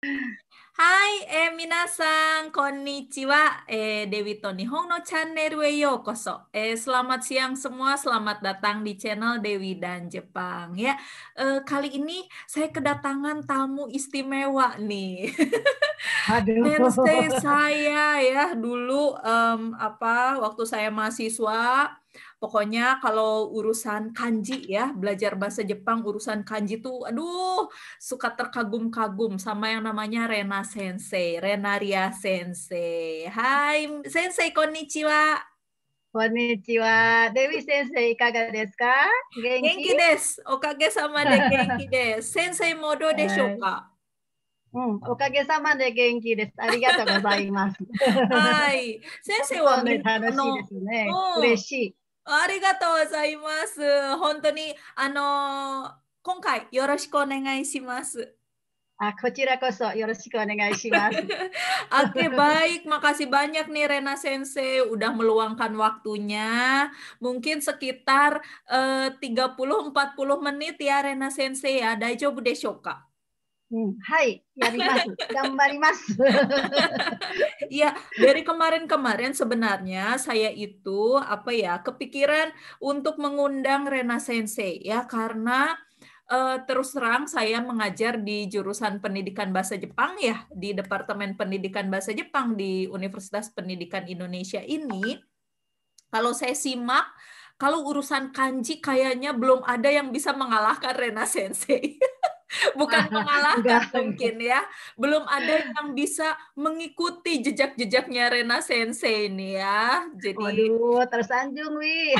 Hai, minasan, konnichiwa. Dewi to Nihon no channel e yokoso. Selamat siang semua, selamat datang di channel Dewi dan Jepang. Ya, kali ini saya kedatangan tamu istimewa nih. Aduh. Sensei saya ya dulu waktu saya mahasiswa, pokoknya kalau urusan kanji ya, belajar bahasa Jepang urusan kanji tuh aduh suka terkagum-kagum sama yang namanya Rena Sensei, Renaria Sensei. Hai Sensei, konnichiwa. こんにちは。デビ先生、いかがですか？元気？ Genki desu. Okage sama de genki desu. Sensei mo dou deshou はい。 ka? おかげさまで元気です。ありがとうございます。 はい。先本生は当ね、楽しいですね。 うん、 嬉しい。 ありがとうございます。本当に、今回よろしくお願いします。 こちらこそよろしくお願いします。 Oke, baik. Makasih banyak nih Rena Sensei udah meluangkan waktunya. Mungkin sekitar 30-40 menit ya Rena Sensei ya. Daijoubu deshou ka? はい、やります。頑張ります。 Iya, dari kemarin-kemarin sebenarnya saya itu kepikiran untuk mengundang Rena Sensei ya karena terus terang saya mengajar di jurusan Pendidikan Bahasa Jepang ya di Departemen Pendidikan Bahasa Jepang di Universitas Pendidikan Indonesia ini. Kalau saya simak, kalau urusan kanji kayaknya belum ada yang bisa mengalahkan Rena Sensei. Bukan mengalahkan enggak. mungkin ya. Belum ada yang bisa mengikuti jejak-jejaknya Rena Sensei ini ya. Jadi, Waduh, tersanjung, Wi.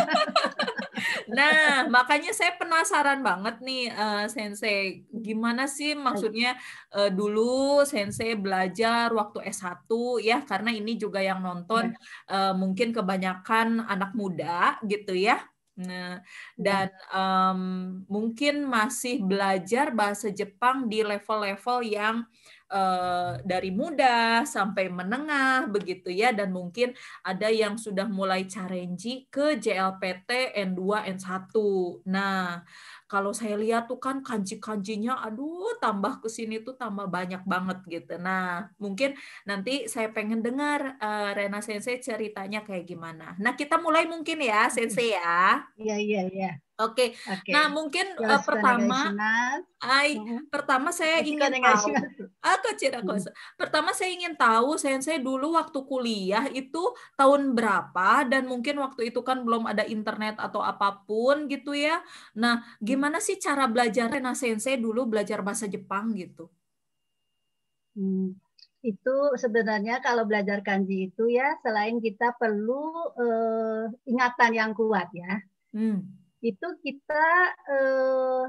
nah makanya saya penasaran banget nih Sensei. Gimana sih Hai. maksudnya dulu Sensei belajar waktu S1 ya, karena ini juga yang nonton Ya, mungkin kebanyakan anak muda gitu ya. Nah, ya. dan mungkin masih belajar bahasa Jepang di level-level yang dari muda sampai menengah begitu ya, dan mungkin ada yang sudah mulai challenge ke JLPT N2 N1. Nah, kalau saya lihat tuh kan kanji-kanjinya aduh tambah ke sini tuh tambah banyak banget gitu. Nah, mungkin nanti saya pengen dengar Rena Sensei ceritanya kayak gimana. Nah, kita mulai mungkin ya, Sensei ya. Iya, iya, iya. Oke. Oke. Nah, mungkin よろしくお願いし pertama ます。 Hai, うん。よ pertama saya ろしくお ingin 願いしま tahu. す。 Aku Cira うん。 Kosa. Pertama saya ingin tahu, Sensei dulu waktu kuliah itu tahun berapa dan mungkin waktu itu kan belum ada internet atau apapun gitu ya. Nah, gimana sih cara belajar Rena Sensei dulu belajar bahasa Jepang gitu? Hmm, itu sebenarnya kalau belajar kanji itu ya selain kita perlu ingatan yang kuat ya, Hmm. itu kita eh,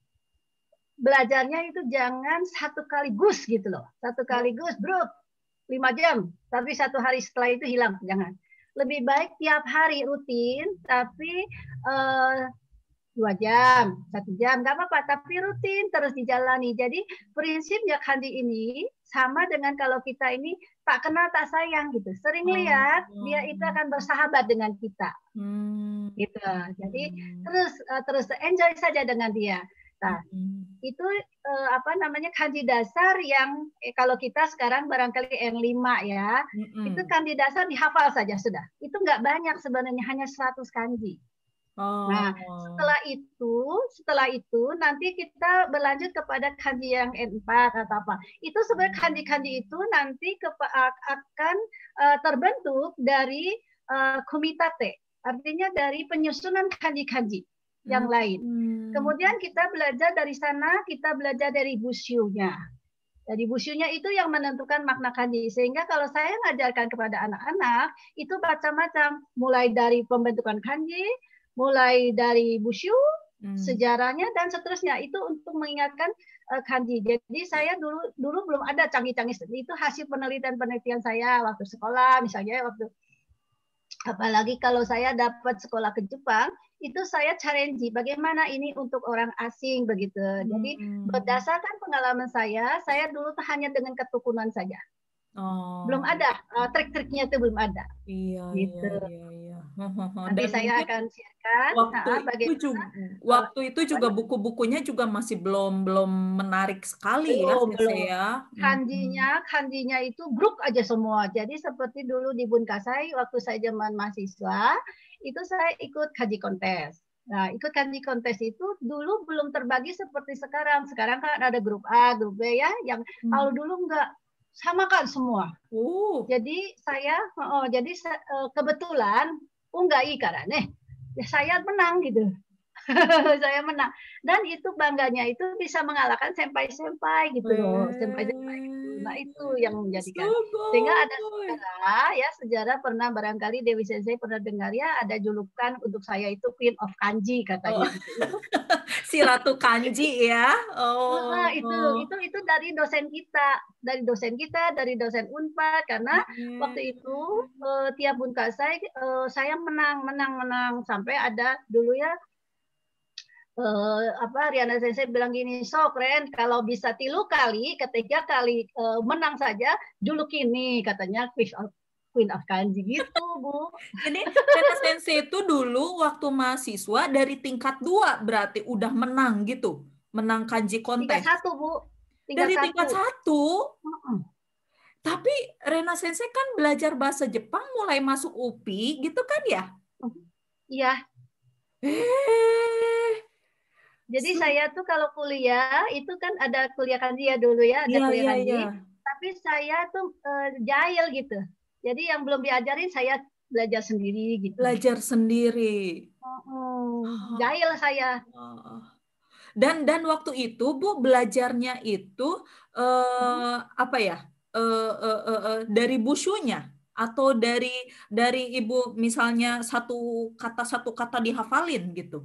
belajarnya itu jangan satu kaligus gitu loh, satu Oh. kaligus bro 5 jam, tapi satu hari setelah itu hilang, jangan. Lebih baik tiap hari rutin, tapi eh, 2 jam, 1 jam, nggak apa-apa, tapi rutin terus dijalani. Jadi prinsipnya kanji ini sama dengan kalau kita ini tak kenal tak sayang gitu. Sering Oh. lihat dia itu akan bersahabat dengan kita Hmm. gitu. Jadi Hmm. terus enjoy saja dengan dia. Nah, Hmm. itu apa namanya kanji dasar yang kalau kita sekarang barangkali N5 ya, itu Hmm. kanji dasar dihafal saja sudah. Itu nggak banyak sebenarnya, hanya 100 kanji. Nah, Oh. setelah itu nanti kita berlanjut kepada kanji yang N4 atau apa. Itu sebenarnya kanji-kanji itu nanti akan terbentuk dari komitate, artinya dari penyusunan kanji-kanji yang lain. Hmm. Kemudian kita belajar dari sana, kita belajar dari busyunya. Jadi busyunya itu yang menentukan makna kanji. Sehingga kalau saya mengajarkan kepada anak-anak, itu macam-macam. Mulai dari pembentukan kanji, mulai dari busyu, Hmm. sejarahnya, dan seterusnya. Itu untuk mengingatkan kanji. Jadi saya dulu belum ada canggih-canggih. Itu hasil penelitian-penelitian saya waktu sekolah, misalnya waktu apalagi kalau saya dapat sekolah ke Jepang, itu saya challenge bagaimana ini untuk orang asing begitu. Jadi Hmm. berdasarkan pengalaman saya dulu hanya dengan ketukunan saja. Belum Oh, ada, trik-triknya itu belum ada. iya, iya, Gitu. iya, iya. Nanti Dan saya mungkin akan share-kan bagaimana. waktu itu Apa? juga buku-bukunya juga masih belum belum menarik sekali ya, Belum, Sensei belum. ya. Kanjinya itu bruk aja semua. Jadi seperti dulu di Bunkasai waktu saya zaman mahasiswa, itu saya ikut kanji kontes. Nah, ikut kanji kontes itu dulu belum terbagi seperti sekarang. Sekarang kan ada grup A, grup B ya, yang kalau dulu enggak samakan semua. Jadi kebetulan unggai karena ya saya menang gitu. Saya menang dan itu bangganya itu bisa mengalahkan senpai-senpai gitu loh, senpai-senpai gitu. Nah itu yang menjadikan sehingga ada sejarah pernah barangkali Dewi Sensei pernah dengar ya, ada julukan untuk saya itu Queen of Kanji katanya Oh, gitu. si Ratu Kanji ya. Nah, Oh, itu dari dosen Unpad karena waktu itu tiap Bunkasai saya menang sampai ada dulu ya Riana Sensei bilang gini, sok Ren, kalau bisa 3 kali, ketiga kali menang saja, juluk ini katanya Queen of Kanji gitu, Bu. jadi Rena Sensei itu dulu waktu mahasiswa dari tingkat 2 berarti udah menang gitu, menang kanji Tingkat kontes. 1, Bu. Tingkat Dari tingkat 1. 1, tapi Rena Sensei kan belajar bahasa Jepang mulai masuk UPI gitu kan ya? Iya, Eh, jadi saya tuh kalau kuliah itu kan ada kuliah kanji ya dulu ya, ada iya, kuliah iya, iya. kanji. Tapi saya tuh jahil gitu. Jadi yang belum diajarin saya belajar sendiri gitu. Belajar sendiri. Jahil saya. Dan waktu itu Bu belajarnya itu apa ya? Dari busunya atau dari Ibu misalnya satu kata dihafalin gitu.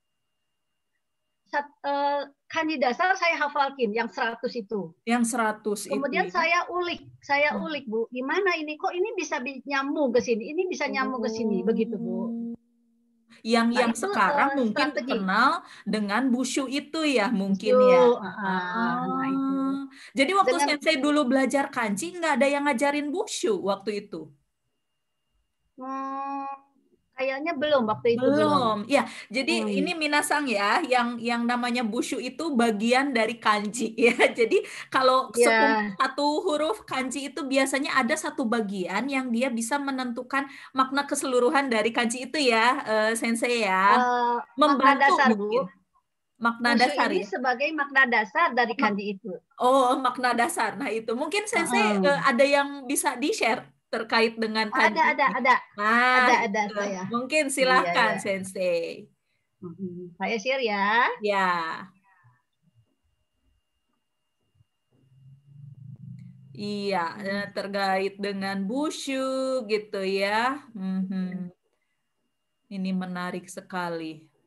Kanji dasar saya hafalkin yang 100 itu. Yang 100 itu Kemudian ya. saya ulik Bu, gimana ini kok ini bisa nyambung ke sini, ini bisa nyambung ke sini, begitu Bu. Oh. Yang Nah yang itu sekarang mungkin strategi. kenal dengan bushu itu ya mungkin Itu, ya. nah itu. Jadi waktu Dengan sensei dulu belajar kanji nggak ada yang ngajarin bushu waktu itu. hmm, kayaknya belum waktu itu belum. Belum. Ya, jadi Hmm, ini minasang ya, yang namanya bushu itu bagian dari kanji ya. Jadi kalau ya, satu huruf kanji itu biasanya ada satu bagian yang dia bisa menentukan makna keseluruhan dari kanji itu ya, Sensei ya. makna Membantu dasar Bu. mungkin. Makna Bushu dasar ini ya. sebagai makna dasar dari Mak- kanji itu. Oh, makna dasar. Nah, itu mungkin Sensei ada yang bisa di-share terkait dengan kanji Ada, ada, ini. ada, Nah, ada itu. saya. Mungkin Iya, silahkan ya. Sensei. Saya share ya. Ya, iya, terkait dengan busyu gitu ya. Mhm. Ini menarik sekali.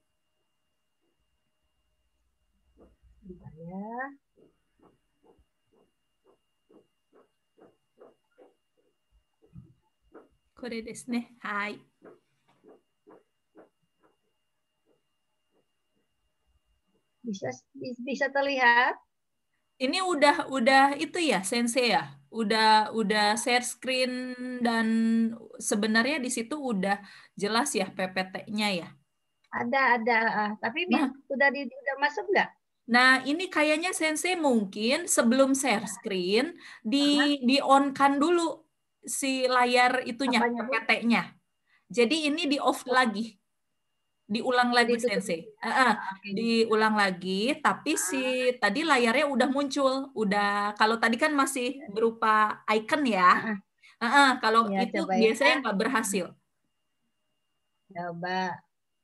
Bentar ya. Kore desu ne. Hai. Bisa bisa terlihat. Ini udah itu ya, Sensei ya. Udah share screen dan sebenarnya di situ udah jelas ya PPT-nya ya. Ada. Tapi Nah, udah masuk nggak? nah ini kayaknya Sensei mungkin sebelum share screen di on-kan dulu si layar itunya, Apanya Bu? PPT-nya. Jadi ini di off lagi. Diulang Oh, lagi ditutup Sensei. dulu ya. Oke, ditutup. Diulang lagi, tapi si tadi layarnya udah muncul. Udah kalau tadi kan masih berupa icon ya. Kalau Ya, itu coba ya. biasanya nggak berhasil. Coba.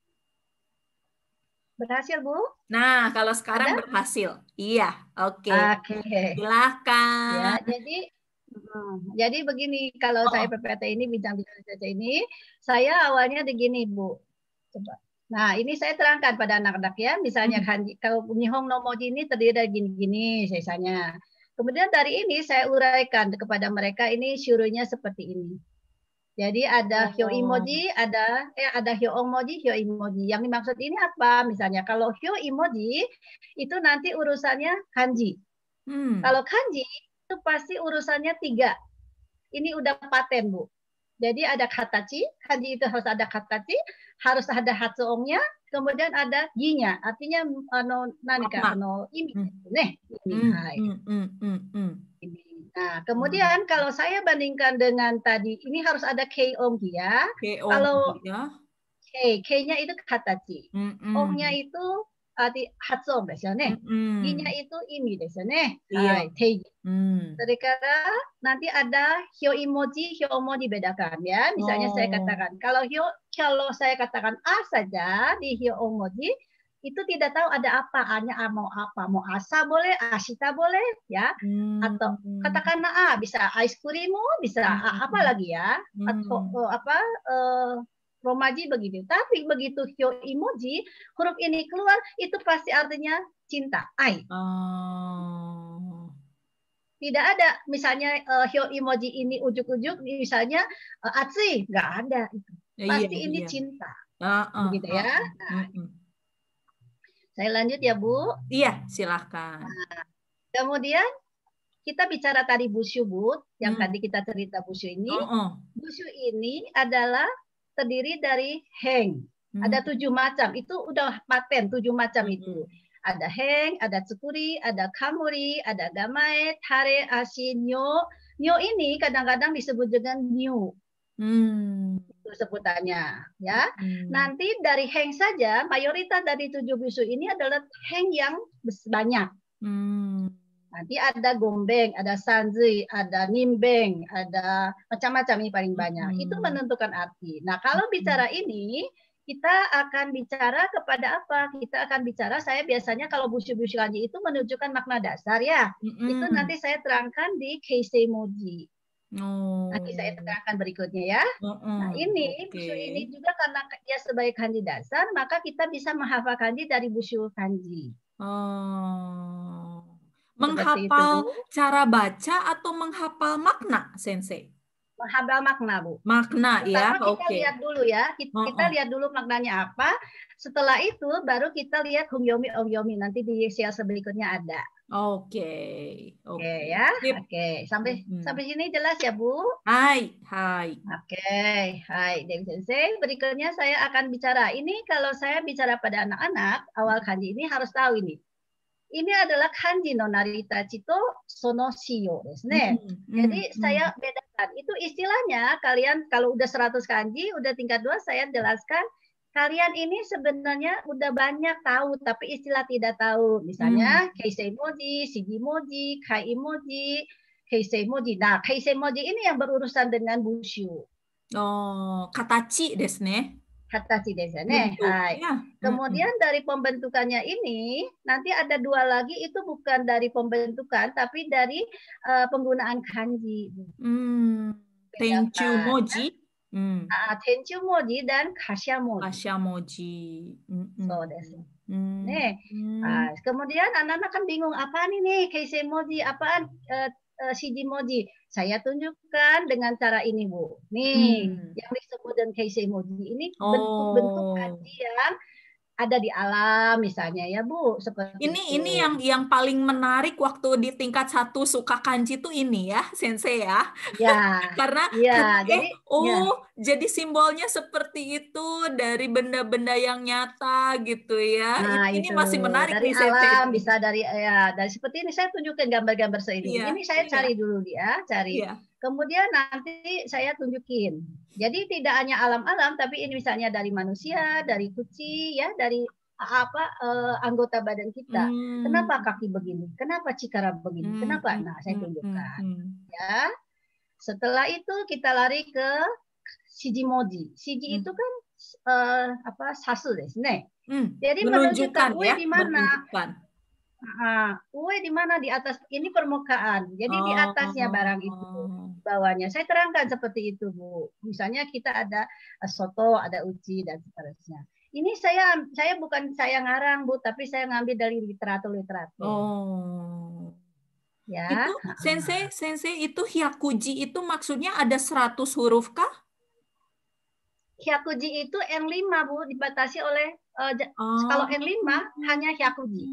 Berhasil, Bu? Nah, kalau sekarang Ada? berhasil. Iya, oke. Oke. Ya, Silakan. jadi begini, kalau saya Oh, PPT ini, bincang-bincang saja ini, saya awalnya begini, Bu. Coba. Nah, ini saya terangkan pada anak-anak ya, misalnya hmm, kanji, kalau Nihong no Moji ini terdiri dari gini-gini, misalnya. Kemudian dari ini saya uraikan kepada mereka ini syurunya seperti ini. Jadi ada hyo oh, emoji, ada hyo emoji, hyo emoji. Yang dimaksud ini apa? Misalnya kalau hyo emoji itu nanti urusannya kanji. hmm, Kalau kanji itu pasti urusannya 3. ini udah paten, Bu. Jadi ada katachi, kanji itu harus ada katachi, harus ada hatsuongnya, kemudian ada gi-nya, artinya nanika, imi, ini. Nah, kemudian kalau saya bandingkan dengan tadi, ini harus ada kei-ong ya. Kalau K-nya itu katachi, ong-nya itu hatsuong ですよね。gi-nya itu imi ですよね。はい、teigi. Sekarang nanti ada hyo emoji, hyo emoji dibedakan ya. Misalnya saya katakan, kalau saya katakan a saja di hyo emoji, itu tidak tahu ada apa, hanya mau asa boleh, ashita boleh ya. Atau katakan a, bisa ice cream, bisa apa lagi ya. Atau romaji begitu. Tapi begitu hyo emoji, huruf ini keluar, itu pasti artinya cinta, ai. Tidak ada misalnya hyo emoji ini ujuk-ujuk misalnya atsui, nggak ada itu. Pasti ini cinta. Begitu ya. Nah, saya lanjut ya, Bu. Iya, silahkan. Nah, kemudian kita bicara tadi busyu, Bu, yang tadi kita cerita busyu ini. Busyu ini adalah terdiri dari heng. Ada 7 macam. Itu udah paten 7 macam itu. Ada heng, ada tsukuri, ada kamuri, ada gamae, tare, ashi, nyo. Nyo ini kadang-kadang disebut dengan nyu. Itu sebutannya. Ya. Nanti dari heng saja, mayoritas dari 7 busyu ini adalah heng yang banyak. Nanti ada gombeng, ada sanzui, ada nimbeng, ada macam-macam ini paling banyak. Itu menentukan arti. Nah, kalau bicara ini, kita akan bicara kepada apa? Kita akan bicara, saya biasanya kalau busyu-busyu kanji itu menunjukkan makna dasar ya. Itu nanti saya terangkan di keisei moji. Nanti saya terangkan berikutnya ya. Nah, ini busyu ini juga karena dia sebagai kanji dasar, maka kita bisa menghafal kanji dari busyu kanji. Menghafal cara baca atau menghafal makna, Sensei? Menghafal makna, Bu. Makna ya, kita lihat dulu ya. Kita lihat dulu maknanya apa. Setelah itu baru kita lihat hongyomi, ongyomi. Nanti di sesi berikutnya ada. Oke ya. Oke. Sampai sini jelas ya, Bu? Hai. Oke. Hai, Dewi Sensei. Berikutnya saya akan bicara. Ini kalau saya bicara pada anak-anak, awal kanji ini harus tahu ini. Ini adalah kanji no naritachi to sono shiyo desu ne. Jadi saya bedakan. Itu istilahnya kalian kalau udah 100 kanji, udah tingkat 2 saya jelaskan. Kalian ini sebenarnya udah banyak tahu tapi istilah tidak tahu. Misalnya keisei moji, shiji moji, kai moji, keisei moji. Nah, keisei moji ini yang berurusan dengan busyu. Katachi desu ne. Katachi desu ne. Kemudian dari pembentukannya ini nanti ada 2 lagi, itu bukan dari pembentukan tapi dari penggunaan kanji. Tenchu moji. Tenchu moji dan kasha moji. Kasha moji. So desu. Kemudian anak-anak kan bingung, apaan ini keisei moji, apaan shiji moji. Saya tunjukkan dengan cara ini, Bu. Nih, yang disebut dengan keisei moji ini bentuk-bentuk kanji yang ada di alam misalnya ya, Bu, seperti ini yang paling menarik waktu di tingkat 1 suka kanji tuh ini ya, Sensei ya. Ya. Karena jadi simbolnya seperti itu dari benda-benda yang nyata gitu ya. Nah, ini masih menarik dari nih, alam, Sensei. bisa dari seperti ini saya tunjukkan gambar-gambar ini. Ini saya cari dulu dia, cari. Kemudian nanti saya tunjukin. Jadi tidak hanya alam-alam, tapi ini misalnya dari manusia, dari kucing, ya, dari anggota badan kita. Kenapa kaki begini? Kenapa cikara begini? Kenapa? Nah, saya tunjukkan. Ya. Setelah itu kita lari ke shiji moji. Shiji itu kan sasu desu ne. Jadi menunjukkan ue di mana? Ue di mana? Di atas, ini permukaan. Jadi di atasnya barang itu, bawahnya. Saya terangkan seperti itu, Bu. Misalnya kita ada soto, ada uci dan seterusnya. Ini saya bukan saya ngarang, Bu, tapi saya ngambil dari literatur. Ya. Itu Sensei itu hyakuji itu maksudnya ada 100 huruf kah? Hyakuji itu N5, Bu, dibatasi oleh kalau N5 hanya hyakuji.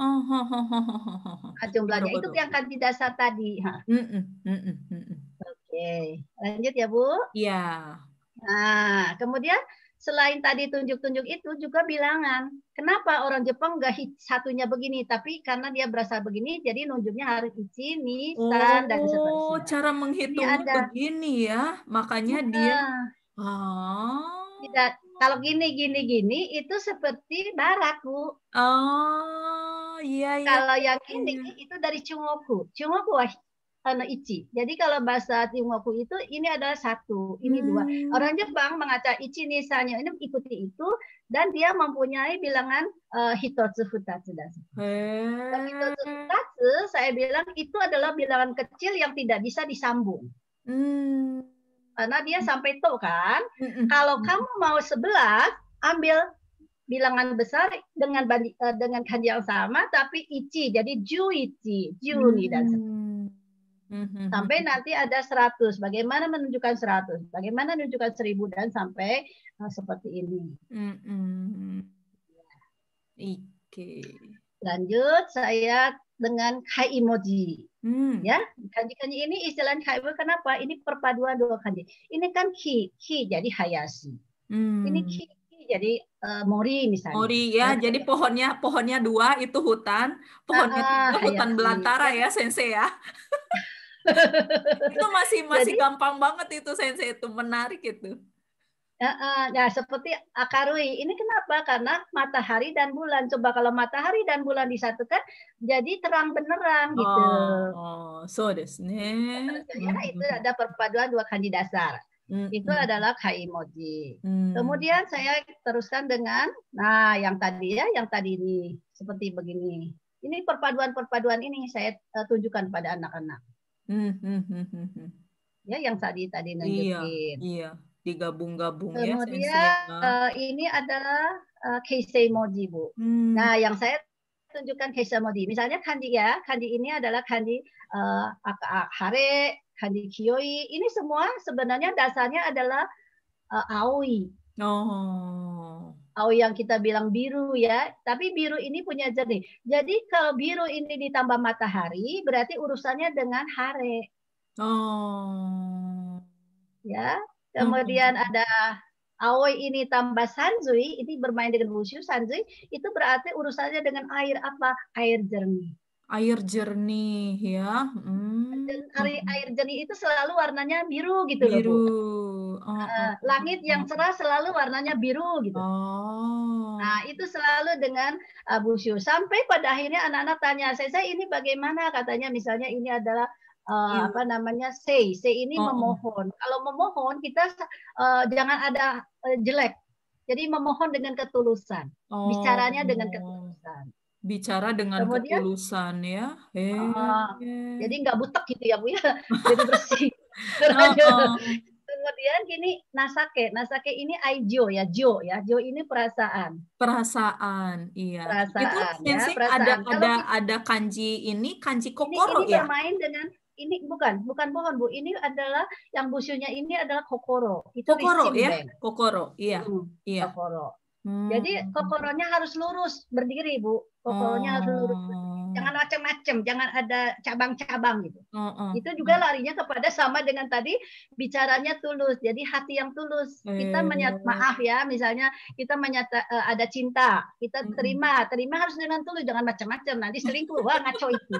Jumlahnya itu yang kanji dasar tadi. Oke, lanjut ya Bu. Iya. Nah, kemudian selain tadi tunjuk-tunjuk itu juga bilangan. Kenapa orang Jepang nggak satunya begini, tapi karena dia berasal begini, jadi nunjuknya harus ichi, ni, san, dan Oh, seterusnya. cara Ini menghitungnya ada. begini ya. Makanya dia Tidak, kalau gini itu seperti barat, Bu. Oh, iya iya. Kalau yang ini Iya. itu dari Chungoku. Chungoku wa ichi. Jadi kalau bahasa Chungoku itu ini adalah satu, ini dua. Orang Jepang mengaca ichi ni sannya ini ikuti itu dan dia mempunyai bilangan hitotsu futatsu dasu. Dan hitotsu futatsu saya bilang itu adalah bilangan kecil yang tidak bisa disambung. Karena dia sampai to kan. Kalau kamu mau 11, ambil bilangan besar dengan kanji yang sama tapi ichi, jadi juichi, juni dan sampai nanti ada 100. Bagaimana menunjukkan 100? Bagaimana menunjukkan 1000 dan sampai seperti ini. Oke. Lanjut saya dengan kai emoji. Ya, kanji-kanji ini istilah kai emoji. Kenapa? Ini perpaduan dua kanji. Ini kan ki jadi hayashi. Ini ki jadi mori misalnya. Mori ya, jadi pohonnya 2 itu hutan, pohonnya 3 hutan belantara ya, Sensei ya. Itu masih jadi, gampang banget itu Sensei, itu menarik itu. Nah, seperti akarui. Ini kenapa? Karena matahari dan bulan. Coba kalau matahari dan bulan disatukan, jadi terang benerang gitu. So desu ne. Ya, itu ada perpaduan dua kanji dasar. Itu adalah kai emoji. Kemudian saya teruskan dengan, nah yang tadi ini seperti begini. Ini perpaduan ini saya tunjukkan pada anak-anak. Ya, yang tadi nunjukin. Iya. Digabung-gabung ya. Kemudian ini adalah keisei emoji, Bu. Nah, yang saya tunjukkan keisei emoji. Misalnya kanji ini adalah kanji hare, kanji kiyoi. Ini semua sebenarnya dasarnya adalah aoi. Aoi yang kita bilang biru ya, tapi biru ini punya jernih. Jadi kalau biru ini ditambah matahari, berarti urusannya dengan hare. Ya. Kemudian ada aoi ini tambah sanzui, ini bermain dengan wushu, sanzui, itu berarti urusannya dengan air apa? Air jernih. Air jernih ya. Air jernih itu selalu warnanya biru gitu loh, Bu. Langit yang cerah selalu warnanya biru gitu. Nah, itu selalu dengan wushu. Sampai pada akhirnya anak-anak tanya, saya ini bagaimana? Katanya misalnya ini adalah apa namanya say ini memohon. Kalau memohon kita jangan ada jelek. Jadi memohon dengan ketulusan. Bicaranya dengan ketulusan. Bicara dengan ketulusan ya. Jadi nggak butek gitu ya Bu ya. Jadi bersih. Kemudian gini nasake ini aijo ya, jo ini perasaan. Iya. Perasaan, itu ya, perasaan. Ada kanji ini kanji kokoro ini ya. Bermain dengan ini bukan pohon, Bu. Ini adalah yang busunya ini adalah kokoro. Itu kokoro ya. Kokoro, iya. Iya. Kokoro. Jadi kokoronya harus lurus berdiri, Bu. Kokoronya harus lurus. Jangan macam-macam, jangan ada cabang-cabang gitu. Itu juga larinya kepada sama dengan tadi bicaranya tulus. Jadi hati yang tulus. Kita maaf ya, misalnya kita ada cinta, kita terima harus dengan tulus, jangan macam-macam. Nanti selingkuh, wah ngaco itu.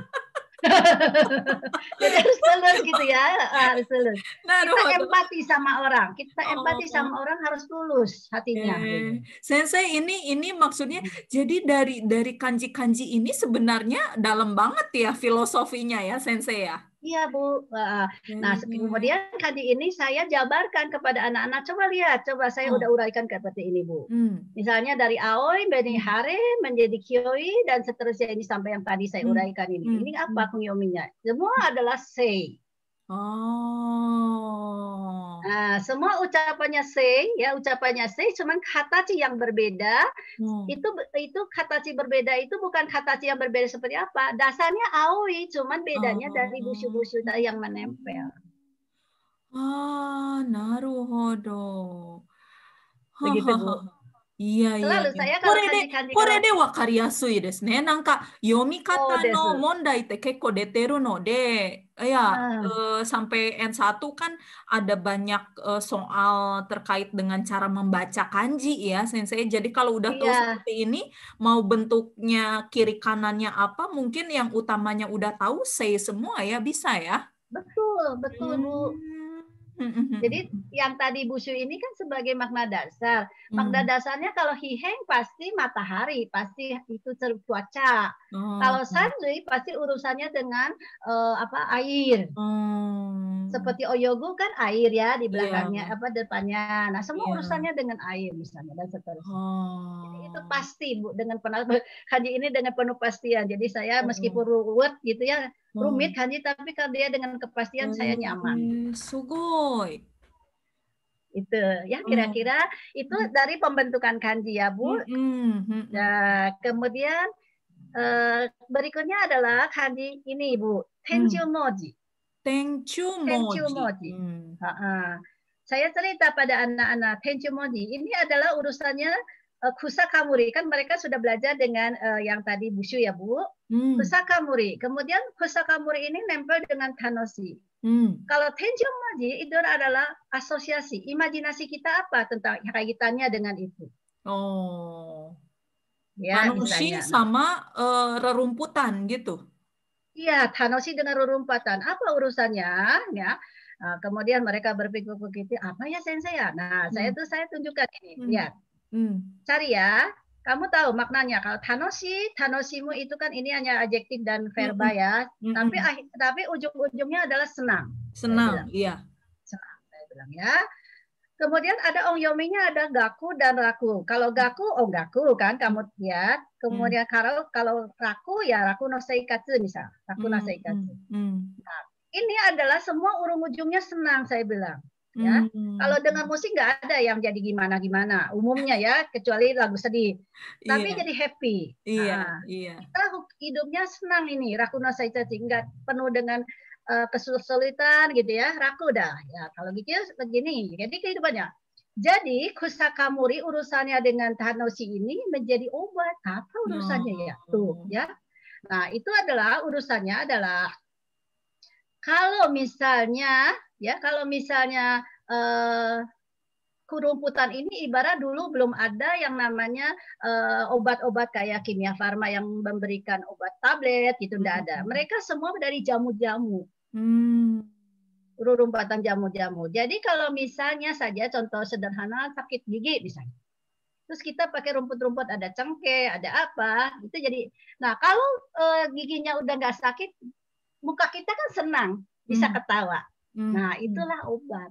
Jadi harus tulus gitu ya, harus tulus. Kita empati sama orang, harus tulus hatinya. Sensei ini maksudnya jadi dari kanji-kanji ini sebenarnya dalam banget ya filosofinya ya Sensei ya. Iya Bu. Nah kemudian kanji ini saya jabarkan kepada anak-anak. Coba saya udah uraikan seperti ini Bu. Misalnya dari aoi menjadi hare menjadi kyoi dan seterusnya ini sampai yang tadi saya uraikan ini. Ini apa kunyominya? Semua adalah sei. Nah, semua ucapannya sei cuman katachi yang berbeda. Itu katachi berbeda itu bukan katachi yang berbeda seperti apa. Dasarnya aoi, cuman bedanya dari busu-busu yang menempel. Naruhodo. Begitu, Bu. いやいや、これでわかりやすいですね。なんか読み方の問題って結構出てるので、 Ya, Nah, sampai N1 kan ada banyak soal terkait dengan cara membaca kanji ya, Sensei. Jadi kalau udah tahu iya, seperti ini, mau bentuknya kiri kanannya apa, mungkin yang utamanya udah tahu, say semua ya, bisa ya. betul, betul Bu. Jadi Hmm. yang tadi busyu ini kan sebagai makna dasar. Makna Hmm. dasarnya kalau hiheng pasti matahari, pasti itu cuaca. Oh. Kalau sanli pasti urusannya dengan apa air. Hmm. Seperti Oyogu kan air ya di Iya, belakangnya apa depannya. Nah, semua iya. urusannya dengan air misalnya dan seterusnya. Jadi itu Oh. pasti Bu dengan kanji ini dengan penuh pastian. Jadi saya meskipun Oh. ruwet gitu ya, Oh. rumit kanji tapi kalau dia dengan kepastian saya nyaman. Sugoi. Itu ya Oh. kira-kira itu dari pembentukan kanji ya Bu. Mm-mm, mm-mm. Nah, kemudian berikutnya adalah kanji ini Bu, tenchu Hmm. moji. Tenchu Tenchu moji. moji. Saya cerita pada anak-anak tenchu moji ini adalah urusannya kusakamuri kan mereka sudah belajar dengan yang tadi busyu ya Bu. Hmm. Kusakamuri. Kemudian kusakamuri ini nempel dengan tanoshi. Hmm. Kalau tenjo maji itu adalah asosiasi, imajinasi kita apa tentang kaitannya dengan itu. Oh. Ya, Tanoshi misalnya. Nah, sama rerumputan gitu. iya, tanoshi dengan rurumpatan. Apa urusannya? Ya. Nah, kemudian mereka berpikir begitu, apa ya sensei ya? Nah, Hmm. saya tunjukkan ini. Hmm. Lihat, Hmm. cari ya. Kamu tahu maknanya. Kalau tanoshimu itu kan ini hanya adjektif dan verba Mm-mm. ya. Tapi Mm-mm. ujung-ujungnya adalah senang. Saya Senang, bilang. iya. Senang, saya bilang ya. Kemudian ada ongyominya ada gaku dan raku. Kalau gaku, oh gaku kan kamu lihat. Hmm. Kemudian kalau raku ya raku no seikatsu misal. Raku no Hmm. Hmm. seikatsu. Hmm. Nah, ini adalah semua urung ujungnya senang saya bilang. Ya, Hmm. kalau dengan musik nggak ada yang jadi gimana-gimana. Umumnya ya, kecuali lagu sedih. Tapi Iya, jadi happy. iya, Nah, iya. kita hidupnya senang ini. Raku no seikatsu nggak penuh dengan kesulitan gitu ya, raku dah. Ya, kalau gitu begini. Jadi kehidupannya. Jadi kusakamuri urusannya dengan tanoshi ini menjadi obat. Apa urusannya ya? Tuh, Oh. ya. Nah, itu adalah urusannya adalah kalau misalnya kalau misalnya kerumputan ini ibarat dulu belum ada yang namanya obat-obat kayak kimia farma yang memberikan obat tablet gitu tidak ada. Hmm. Mereka semua dari jamu-jamu. Hmm. Rumpatan jamu-jamu. Jadi kalau misalnya saja contoh sederhana sakit gigi misalnya. Terus kita pakai rumput-rumput ada cengkeh, ada apa, itu jadi. Nah, kalau giginya udah nggak sakit, muka kita kan senang, bisa Hmm. ketawa. Hmm. Nah, Hmm. itulah obat.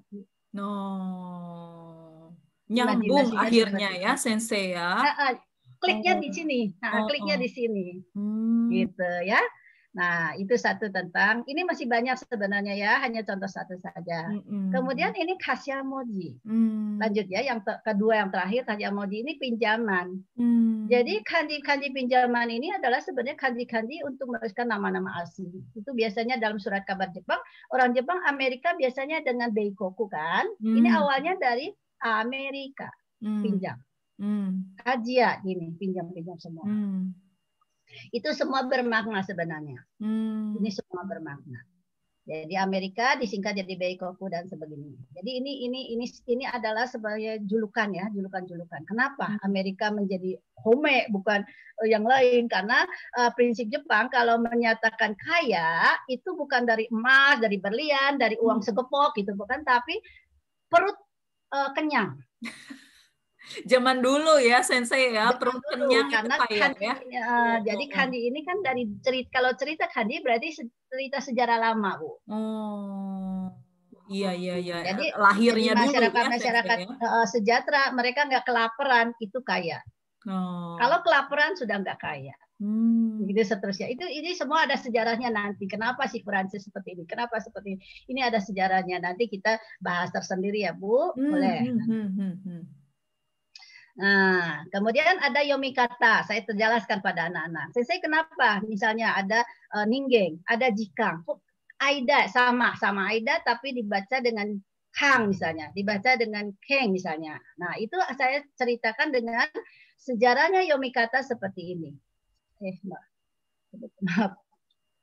No. Nyambung Imajinasinya akhirnya seperti ya, itu. Sensei ya. Nah, kliknya Oh. di sini. Nah, Oh. kliknya Oh. di sini. Hmm. Gitu ya. Nah, itu satu tentang, ini masih banyak sebenarnya ya, hanya contoh satu saja. Kemudian Mm-mm. ini kasyamoji. Hmm. Lanjut ya, yang kedua yang terakhir kasyamoji ini pinjaman. Hmm. Jadi kanji-kanji pinjaman ini adalah sebenarnya kanji-kanji untuk menuliskan nama-nama asing. Itu biasanya dalam surat kabar Jepang, orang Jepang Amerika biasanya dengan beikoku kan. Ini Hmm. awalnya dari Amerika, Hmm. pinjam. Hmm. Hadiah gini, pinjam-pinjam semua. Hmm. Itu semua bermakna sebenarnya. Ini Hmm. semua bermakna. Jadi Amerika disingkat jadi Beikoku dan sebagainya. Jadi ini adalah sebagai julukan ya, julukan-julukan. Kenapa Amerika menjadi home bukan yang lain? Karena prinsip Jepang kalau menyatakan kaya itu bukan dari emas, dari berlian, dari uang segepok gitu bukan, tapi perut kenyang. Zaman dulu ya, Sensei ya, Zaman perut dulu kenyang itu karena kaya kandi ya. ini, Oh, oh, jadi oh. kandi ini kan dari cerita, kalau cerita kandi berarti cerita sejarah lama Bu. Oh, iya, iya, iya. Jadi Lahirnya dulu ya, Sensei masyarakat ya. sejahtera, mereka nggak kelaparan, itu kaya. Oh. Kalau kelaparan sudah nggak kaya. Hmm. Begitu seterusnya. Ini semua ada sejarahnya nanti. Kenapa si Prancis seperti ini? Kenapa seperti ini? Ini ada sejarahnya. Nanti kita bahas tersendiri ya, Bu. Hmm. Boleh. Hmm. Hmm. Hmm. Hmm. Nah, kemudian ada yomikata. Saya terjelaskan pada anak-anak. Saya kenapa? Misalnya ada ninggeng, ada jikang. Aida sama Aida tapi dibaca dengan Kang misalnya, dibaca dengan Keng misalnya. Nah, itu saya ceritakan dengan sejarahnya yomikata seperti ini. Mbak. Maaf.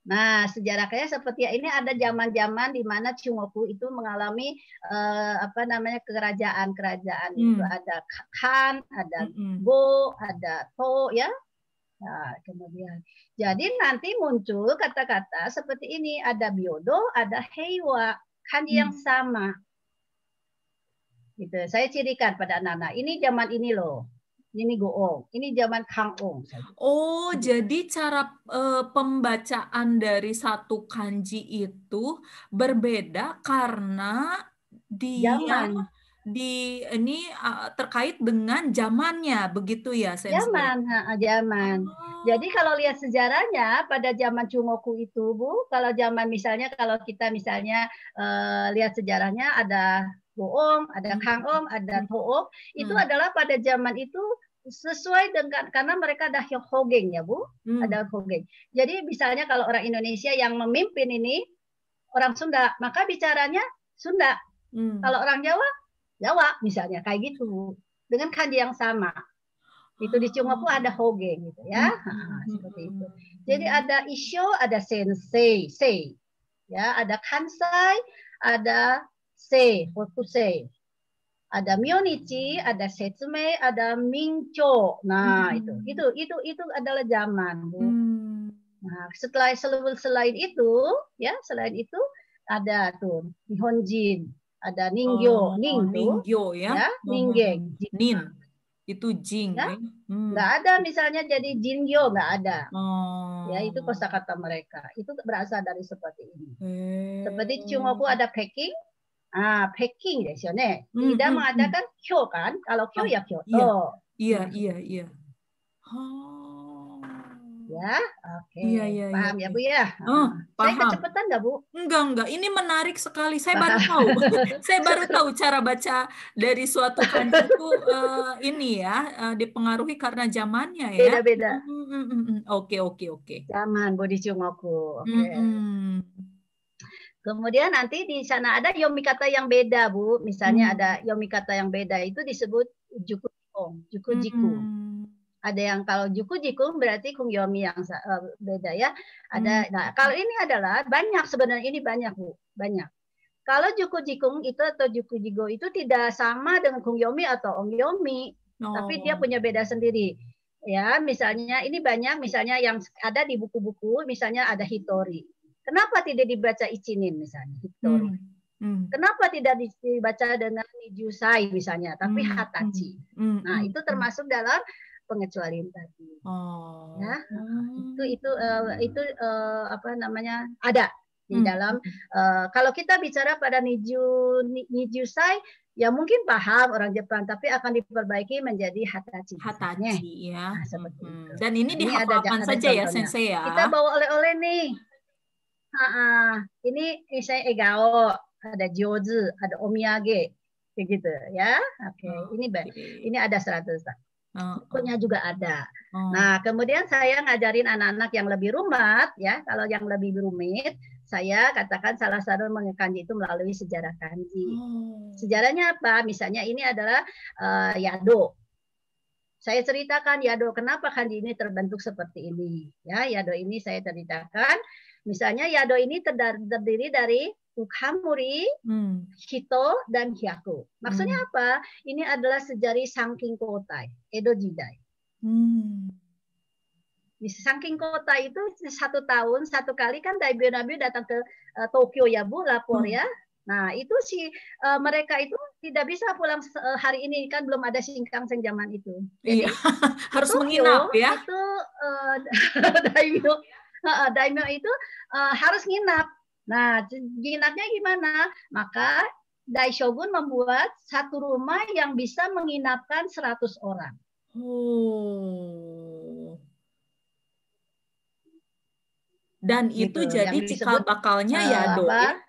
Nah, sejarahnya seperti ini ada zaman-zaman di mana Chungoku itu mengalami apa namanya kerajaan-kerajaan itu ada Khan, ada Go, ada To ya. Nah, kemudian jadi nanti muncul kata-kata seperti ini, ada Byodo, ada Heiwa, kanji yang sama. Gitu. Saya cirikan pada anak-anak, ini zaman ini loh. Ini Goong, ini zaman Kangong. Oh, jadi cara pembacaan dari satu kanji itu berbeda karena dia Zaman. ini terkait dengan zamannya, begitu ya, Sensei? Zaman. Oh. Jadi kalau lihat sejarahnya pada zaman Chungoku itu, Bu, kalau zaman misalnya kalau kita misalnya lihat sejarahnya ada Goong, ada Kangong, ada Toong, itu adalah pada zaman itu sesuai dengan karena mereka ada Hogeng ya Bu, ada Hogeng. Jadi misalnya kalau orang Indonesia yang memimpin ini orang Sunda, maka bicaranya Sunda. Kalau orang Jawa, Jawa misalnya kayak gitu dengan kanji yang sama. Itu di Chungoku ada Hogeng gitu ya. Seperti itu. Jadi ada Isho, ada Sensei, Sei. Ya, ada Kansai, ada Sei, Hokusei. Ada Myonichi, ada Setsume, ada Mingcho. Nah, itu adalah zaman, Bu. Nah, selain itu, ya, selain itu ada tuh Nihonjin, ada Ningyo, Ningyo ya. Ningen, Nin. Itu Jing. Ya? Nggak ada misalnya jadi Jingyo, nggak ada. Ya, itu kosakata mereka. Itu berasal dari seperti ini. Seperti Chungoku ada Peking. Peking desu ne. Tidak mengatakan Kyo kan? Kalau Kyo ya Kyoto. Iya. Ya, oke. Iya. Paham ya, Bu ya? Paham. Saya kecepatan nggak, Bu? Enggak. Ini menarik sekali. Saya baru tahu. Saya baru tahu cara baca dari suatu kanji itu ini ya, dipengaruhi karena zamannya ya. Beda-beda. Oke. Zaman Bu di Chungoku. Oke. Kemudian nanti di sana ada yomikata yang beda, Bu. Misalnya ada yomikata yang beda itu disebut juku jiku. Ada yang kalau juku jiku berarti kungyomi yang beda ya. Ada. Nah, kalau ini adalah banyak sebenarnya ini banyak, Bu. Banyak. Kalau juku jikung itu atau juku jigo itu tidak sama dengan kungyomi atau ongyomi, tapi dia punya beda sendiri. Ya, misalnya ini banyak misalnya yang ada di buku-buku, misalnya ada hitori. Kenapa tidak dibaca ichinin misalnya hitori? Kenapa tidak dibaca dengan nijusai misalnya, tapi hatachi? Nah, itu termasuk dalam pengecualian tadi. Ya, itu apa namanya ada di dalam. Kalau kita bicara pada nijusai, ya mungkin paham orang Jepang, tapi akan diperbaiki menjadi hatachi. Hatachi ya. Nah, seperti itu. Dan ini dihafalkan saja ya, Sensei ya. Kita bawa oleh-oleh nih. Ini saya egao, ada jozu, ada omiyage, kayak gitu ya. Oke. Ini ada 100. Bukunya juga ada. Nah, kemudian saya ngajarin anak-anak yang lebih rumit ya. Kalau yang lebih rumit, saya katakan salah satu kanji itu melalui sejarah kanji. Sejarahnya apa? Misalnya ini adalah yado. Saya ceritakan yado, kenapa kanji ini terbentuk seperti ini. Ya, yado ini saya ceritakan. Misalnya yado ini terdiri dari ukamuri, hito, dan hyaku. Maksudnya apa? Ini adalah sejarah Saking Kotai, Edo Jidai. Di Saking Kota itu 1 tahun 1 kali kan daimyo datang ke Tokyo ya Bu, lapor ya. Nah itu mereka itu tidak bisa pulang hari ini, kan belum ada Shinkansen zaman itu. Jadi harus Tokyo, menginap ya. Itu daimyo itu harus nginap. Nah, nginapnya gimana? Maka Daishogun membuat 1 rumah yang bisa menginapkan 100 orang. Dan itu gitu, jadi cikal bakalnya yado ya?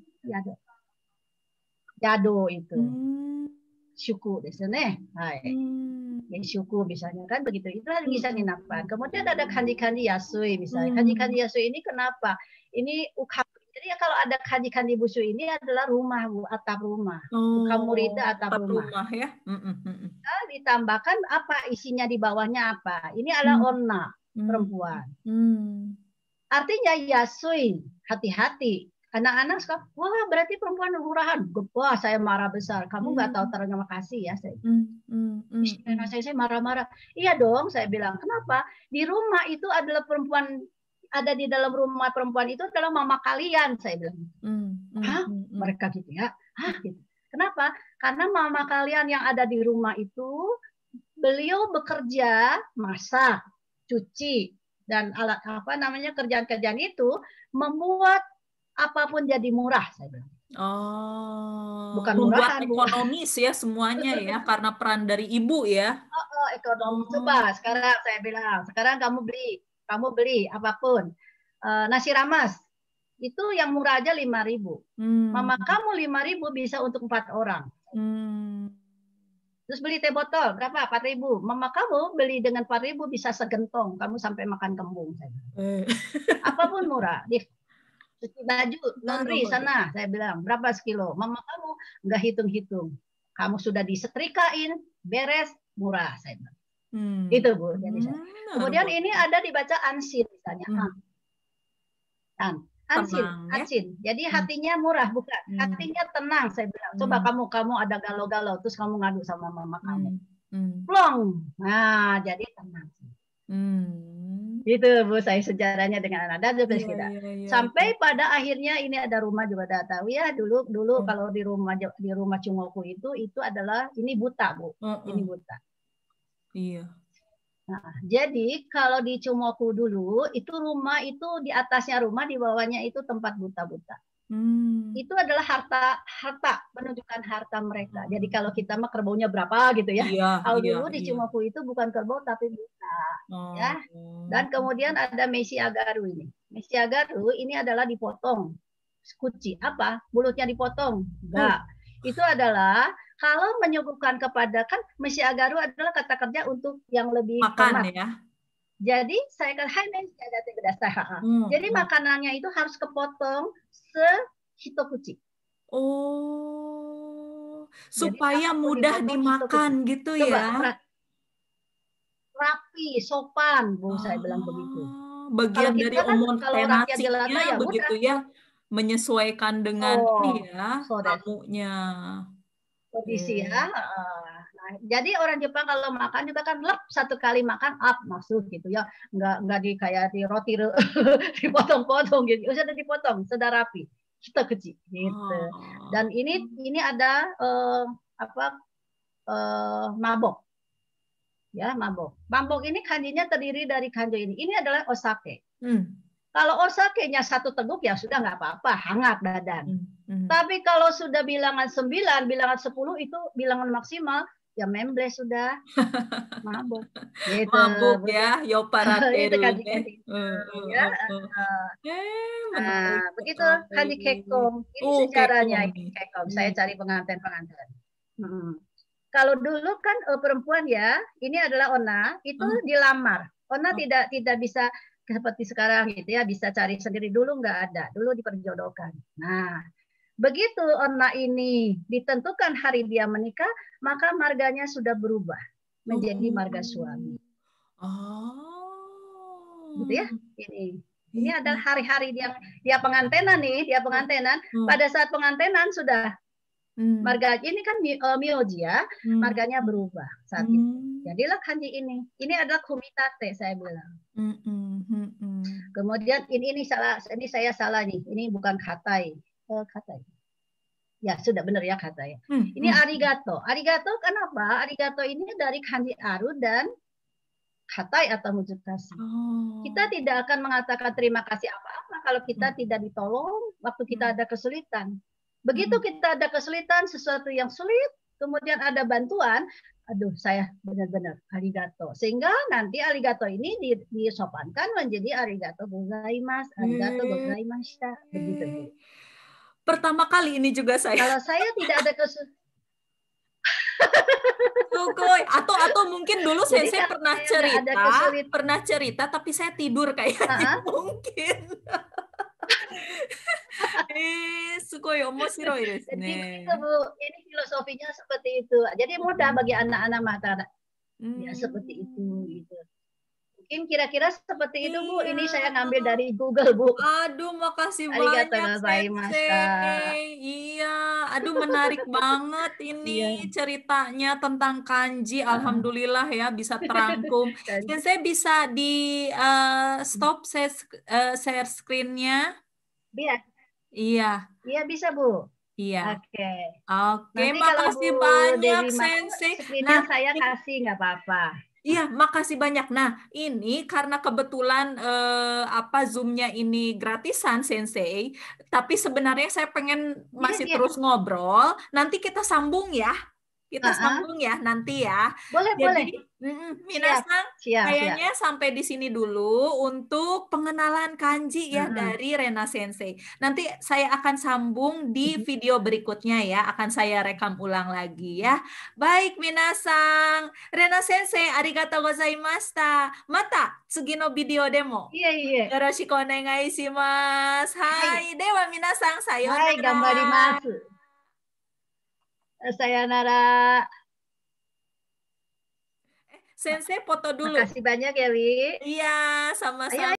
Yado itu. Syuku desu ne. Syuku misalnya kan begitu. Itu bisa dinapkan. Kemudian ada kanji-kanji yasui misalnya. Kanji-kanji yasui ini kenapa? Ini jadi kalau ada kanji-kanji busu ini adalah rumah, Bu, atap rumah. Ukamuri itu atap rumah ya. Ditambahkan apa isinya di bawahnya apa? Ini adalah onna, perempuan. Artinya yasui, hati-hati. Anak-anak suka, wah berarti perempuan murahan. Wah saya marah besar. Kamu nggak tahu terima kasih ya. Saya marah-marah. Iya dong, saya bilang. Kenapa? Di rumah itu adalah perempuan, ada di dalam rumah perempuan itu adalah mama kalian, saya bilang. Hah? Mereka gitu ya. Hah? Gitu. Kenapa? Karena mama kalian yang ada di rumah itu, beliau bekerja, masak, cuci, dan alat apa namanya kerjaan-kerjaan itu membuat apapun jadi murah, saya bilang. Oh, Bukan membuat murahan, ekonomis ya semuanya ya, karena peran dari ibu ya. ekonomi. Coba sekarang saya bilang, sekarang kamu beli apapun. Nasi ramas itu yang murah aja 5.000. Mama kamu 5.000 bisa untuk 4 orang. Terus beli teh botol berapa? 4.000. Mama kamu beli dengan 4.000 bisa segentong. Kamu sampai makan kembung. Apapun murah. Cuci baju, laundry sana, saya bilang berapa sekilo. Mama kamu nggak hitung-hitung. Kamu sudah disetrikain, beres, murah, saya bilang. Itu Bu. Jadi kemudian ini ada dibaca ansin misalnya. Ansin. Jadi hatinya murah, bukan. Hatinya tenang, saya bilang. Coba kamu ada galau-galau, terus kamu ngadu sama mama kamu. Plong. Nah, jadi tenang. Itu Bu, saya sejarahnya dengan anak. Dan sampai pada akhirnya ini ada rumah juga udah tahu ya. Dulu kalau di rumah Cungoku itu adalah ini buta Bu. Ini buta. Iya. Nah, jadi kalau di Cumoku dulu itu rumah itu di atasnya rumah, di bawahnya itu tempat buta-buta. Itu adalah harta menunjukkan harta mereka. Jadi kalau kita mah kerbaunya berapa gitu ya. Iya, kalau dulu di Cumoku itu bukan kerbau tapi buta. Ya. Dan kemudian ada Mesi Agaru ini. Mesi Agaru ini adalah dipotong. Kuci apa? Mulutnya dipotong. Enggak. Itu adalah kalau menyuguhkan kepada, kan Mesi Agaru adalah kata kerja untuk yang lebih makan ya. Jadi saya kan jadi makanannya itu harus kepotong sehitokuchi. Oh, supaya mudah dimakan gitu coba, ya. Rapi, sopan, Bu, saya bilang begitu. Bagian kalau dari kan, kalau rakyat jelata ya begitu ya, menyesuaikan dengan ini ya, tamunya. Kondisi ya. Nah, jadi orang Jepang kalau makan juga kan lep satu kali makan up masuk gitu ya, nggak di kayak di roti dipotong-potong gitu, sudah dipotong, sudah rapi, kita kecil gitu. Dan ini ada mabok, ya mabok. Mabok ini kanjinya terdiri dari kanjo ini. Ini adalah osake. Kalau osake-nya 1 teguk ya sudah nggak apa-apa, hangat badan. Tapi kalau sudah bilangan 9, bilangan 10 itu bilangan maksimal, ya membles sudah. Mabuk. Gitu. Mabuk ya, Itu kanji-kanji. Begitu kanji kekong. Ini sejarahnya kekong. Saya cari pengantin-pengantin. Kalau dulu kan perempuan ya, ini adalah ona, itu dilamar. Ona tidak bisa seperti sekarang gitu ya, bisa cari sendiri. Dulu nggak ada, dulu diperjodohkan. Nah, begitu ona ini ditentukan hari dia menikah, maka marganya sudah berubah menjadi marga suami. Gitu ya. Ini adalah hari-hari dia pengantenan nih, Pada saat pengantenan sudah marga ini kan myoji ya, marganya berubah saat itu. Jadilah kanji ini. Ini adalah kumitate, saya bilang. Kemudian ini saya salah nih. Ini bukan katai. Katai. Ya sudah benar ya katai. Ini arigato. Arigato kenapa? Arigato ini dari kanji aru dan katai atau mujukasi. Kita tidak akan mengatakan terima kasih apa-apa kalau kita tidak ditolong waktu kita ada kesulitan. Begitu kita ada kesulitan, sesuatu yang sulit, kemudian ada bantuan, aduh saya benar-benar arigato. Sehingga nanti arigato ini disopankan menjadi arigato gozaimasu, arigato gozaimashita. Begitu. Pertama kali ini juga saya. Kalau saya tidak ada kesulitan. Atau mungkin dulu saya pernah cerita tapi saya tidur kayaknya mungkin. Sugoi omoshiroi desu ne. Jadi Bu, ini filosofinya seperti itu. Jadi mudah bagi anak-anak mata. Ya seperti itu gitu. Mungkin kira-kira seperti itu, Bu. Ini saya Iya. ngambil dari Google, Bu. Aduh, makasih Arigatou banyak gozaimashita. Sensei. Iya, aduh menarik banget ini Iya. ceritanya tentang kanji. Alhamdulillah ya bisa terangkum. Dan, Sensei bisa di stop share screen-nya? iya, Iya, iya bisa, Bu. iya. Oke. Oke, Nanti kalau Bu makasih banyak Dewi mau, Sensei. screen-nya Nah, saya kasih, nggak apa-apa. iya, makasih banyak. Nah, ini karena kebetulan apa Zoom-nya ini gratisan, Sensei, tapi sebenarnya saya pengen Iya, masih iya. terus ngobrol. Nanti kita sambung ya. Kita Ah, sambung ya nanti ya. boleh, Jadi, boleh. Siap, Minasang, siap, siap. kayaknya sampai di sini dulu untuk pengenalan kanji ya Ah. dari Rena Sensei. Nanti saya akan sambung di video berikutnya ya. Akan saya rekam ulang lagi ya. Baik, Minasang. Rena Sensei, arigatou gozaimashita. Mata, tsugi no video demo. Iya, iya. Yoroshiku onegai shimasu. Hai, Hai, dewa minasang, hai, sayonara. gambarimasu. Sayonara. Sensei foto dulu. Makasih banyak ya, Wi. Iya, Ayo, sama-sama.